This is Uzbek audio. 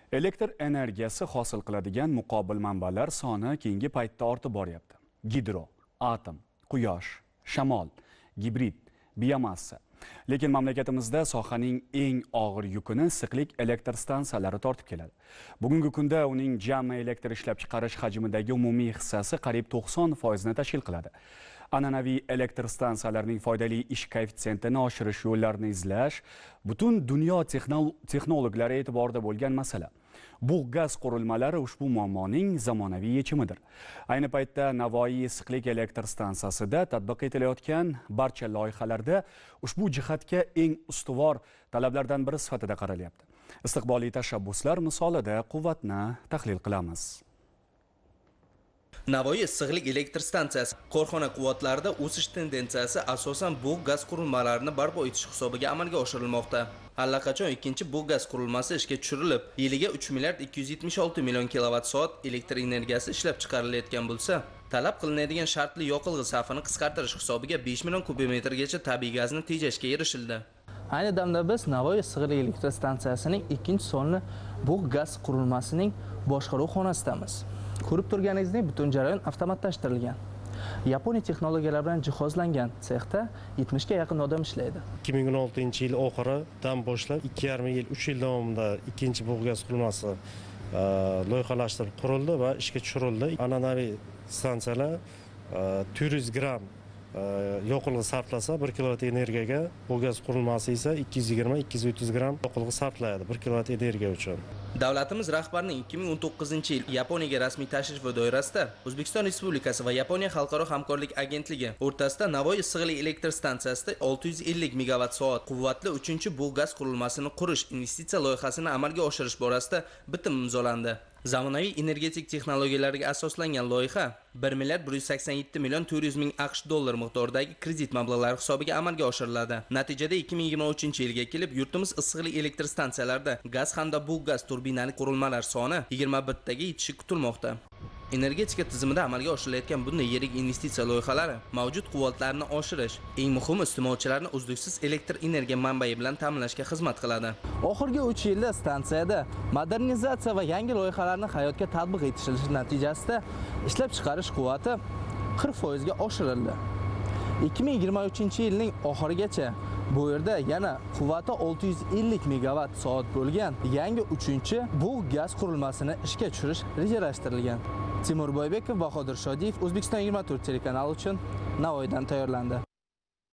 Elektr energiyasi hosil qiladigan muqobil manbalar soni keyingi paytda ortib boryapti. Gidro, atom, quyosh, shamol, gibrid, biomassa. Lekin mamlakatimizda sohaning eng og'ir yukini issiqlik elektr stansiyalari tortib keladi. Bugungi kunda uning jami elektr ishlab chiqarish hajmidagi umumiy hissasi qariyb 90% ni tashkil qiladi. An'anaviy elektr stansiyalarining foydali ish koeffitsiyentini oshirish yo'llarini izlash butun dunyo texnologlari e'tiborida bo'lgan masala. Buғ-gaz qurilmalari ushbu muammoning zamonaviy yechimidir. Ayni paytda Navoiy issiqlik elektr stansiyasida tatbiq etilayotgan barcha loyihalarda ushbu jihatga eng ustuvor talablardan biri sifatida qaralyapti. Istiqbolli tashabbuslar misolida quvvatni tahlil qilamiz. Navoiy issiqlik elektr stansiyasi korxona quvvatlarida o'sish tendensiyasi asosan buғ-gaz qurilmalarini barpo etish hisobiga amalga oshirilmoqda. Allaqachon ikkinchi buғ-gaz qurilmasi ishga tushirilib, yiliga 3 milliard 276 million kilovatt-soat elektr energiyasi ishlab chiqarilayotgan bo'lsa, talab qilinadigan shartli yoqilg'i safini qisqartirish hisobiga 5 million kubometrgacha tabiiy gazni tejashga erishildi. Ayni damda biz Navoiy issiqlik elektr stansiyasining ikkinchi sonli buғ-gaz qurilmasining boshqaruv xonasidamiz. Ko'rib turganingizdek, butun jarayon avtomatlashtirilgan. Yaponiya texnologiyalari bilan jihozlangan sexda 70 ga yaqin odam ishlaydi. 2016-yil oxiridan boshlab 2,5 yil, 3 yil davomida ikkinchi buғ-gaz qurilmasi loyihalashtirib qurildi va ishga tushirildi. An'anaviy stansiyalar 400 gram yoqilg'i sarflasa 1 kilovatt energiyaga, buғ-gaz qurilmasi esa 220-230 gram yoqilg'i sarflaydi 1 kilovatt energiya uchun. Davlatimiz rahbarining 2019-yil Yaponiyaga rasmiy tashrifi doirasida O'zbekiston Respublikasi va Yaponiya xalqaro hamkorlik agentligi o'rtasida Navoiy issiqlik elektr stansiyasida 650 megawatt-soat quvvatli 3-buғ-gaz qurilmasini qurish investitsiya loyihasini amalga oshirish borasida bitim imzolandi. Zamonaviy energetik texnologiyalarga asoslangan loyiha 1 milliard 187 million 400 ming AQSh dollar miqdoridagi kredit mablag'lari hisobiga amalga oshiriladi. Natijada 2023-yilga kelib yurtimiz issiqlik elektr stansiyalarida gaz hamda buğ-gaz turbinali qurilmalar soni 21 taga yetishi kutilmoqda. Energetika tizimida amalga oshirilayotgan bunday yirik investitsiya loyihalari mavjud quvvatlarni oshirish, eng muhimi iste'molchilarni uzluksiz elektr energiya manbai bilan ta'minlashga xizmat qiladi. Oxirgi 3 yilda stansiyada modernizatsiya va yangi loyihalarni hayotga tatbiq etilishi natijasida ishlab chiqarish quvvati 40% ga oshirildi. 2023-yilning oxirigacha bu yerda yana quvvati 650 megawatt soat bo'lgan yangi 3-buğ-gaz qurilmasini ishga tushirish rejalashtirilgan. Timur Boybekov, Bahodir Shodiyev, O'zbekiston 24 telekanali uchun Navoiydan tayyorlandi.